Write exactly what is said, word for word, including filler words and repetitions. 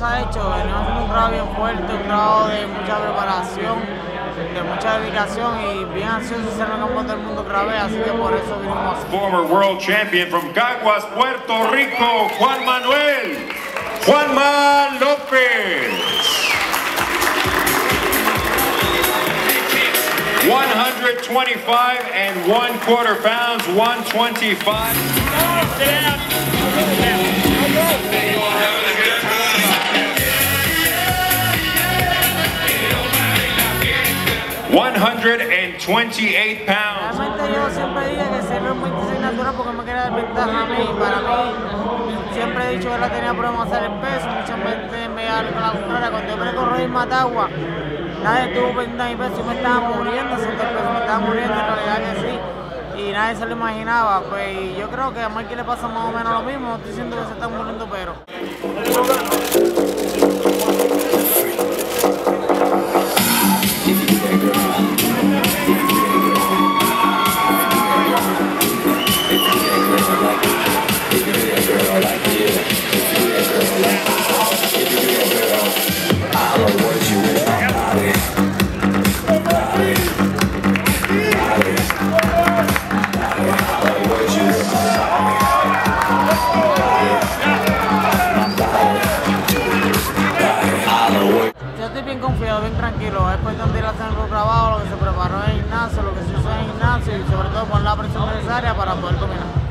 se ha hecho, venimos haciendo un trabajo bien fuerte, un trabajo de mucha preparación, de mucha dedicación y bien ansioso de ser el campeón del mundo otra vez, así que por eso vinimos. Former world champion from Caguas, Puerto Rico, Juan Manuel Juanma López. one twenty-five and one quarter pounds, one twenty-five. one twenty-eight pounds. Realmente yo siempre dije que ser los veintiséis natural porque me quería dar ventaja a mí. Para mí, siempre he dicho que la tenía problema hacer el peso. Mucha gente me da con la contraria. Cuando yo me corrí en Matagua, nadie estuvo pendiente de mi peso y me estaba muriendo haciendo el peso. Me estaba muriendo, en realidad que sí. Y nadie se lo imaginaba. Pues y yo creo que a Mikey le pasa más o menos lo mismo. No estoy diciendo que se están muriendo, pero. Yo estoy bien confiado, bien tranquilo. Es cuestión de ir a hacer el trabajo, lo que se preparó en el gimnasio, lo que se hizo en el gimnasio y sobre todo poner la presión necesaria para poder dominar.